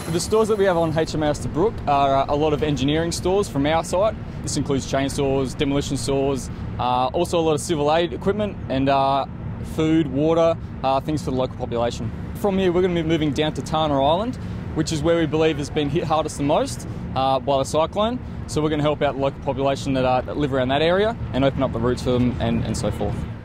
The stores that we have on HMAS Tobruk are a lot of engineering stores from our site. This includes chainsaws, demolition saws, also a lot of civil aid equipment and food, water, things for the local population. From here we're going to be moving down to Tana Island, which is where we believe has been hit hardest the most by the cyclone. So we're going to help out the local population that live around that area and open up the routes for them and so forth.